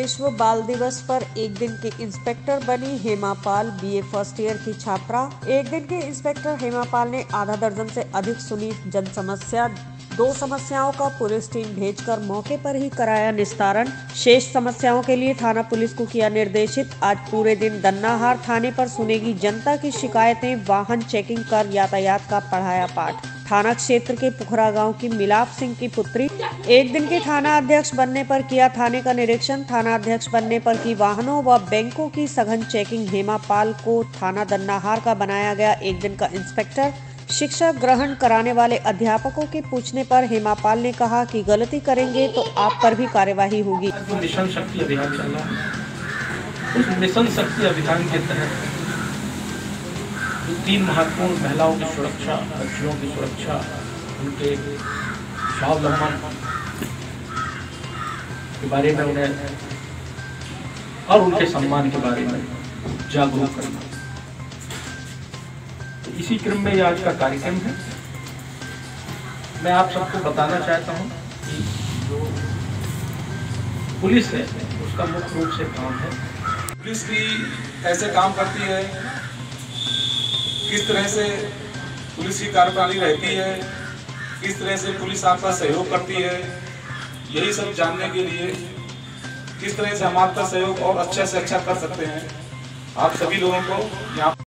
विश्व बाल दिवस पर एक दिन के इंस्पेक्टर बनी Hema Pal, BA first year की छात्रा। एक दिन के इंस्पेक्टर हेमा पाल ने आधा दर्जन से अधिक सुनी जन समस्या। 2 समस्याओं का पुलिस टीम भेजकर मौके पर ही कराया निस्तारण। शेष समस्याओं के लिए थाना पुलिस को किया निर्देशित। आज पूरे दिन दन्नाहार थाने पर सुनेगी जनता की शिकायतें। वाहन चेकिंग कर यातायात का पढ़ाया पाठ। थाना क्षेत्र के पुखरा गांव की मिलाप सिंह की पुत्री एक दिन के थाना अध्यक्ष बनने पर किया थाने का निरीक्षण। थाना अध्यक्ष बनने पर की वाहनों व बैंकों की सघन चेकिंग। हेमा पाल को थाना दन्नाहार का बनाया गया एक दिन का इंस्पेक्टर। शिक्षा ग्रहण कराने वाले अध्यापकों के पूछने पर हेमा पाल ने कहा कि गलती करेंगे तो आप पर भी कार्यवाही होगी। मिशन शक्ति अभियान चल रहा है। उस मिशन शक्ति अभियान के तहत 3 महत्वपूर्ण महिलाओं की सुरक्षा, बच्चियों की सुरक्षा, उनके स्वावलंबन के बारे में उन्हें और उनके सम्मान के बारे में जागरूक करना, तो इसी क्रम में आज का कार्यक्रम है। मैं आप सबको बताना चाहता हूं कि जो पुलिस है उसका मुख्य रूप से काम है, पुलिस भी कैसे काम करती है, किस तरह से पुलिस की कार्यप्रणाली रहती है, किस तरह से पुलिस आपका सहयोग करती है, यही सब जानने के लिए किस तरह से हम आपका सहयोग और अच्छे से अच्छा कर सकते हैं, आप सभी लोगों को यहाँ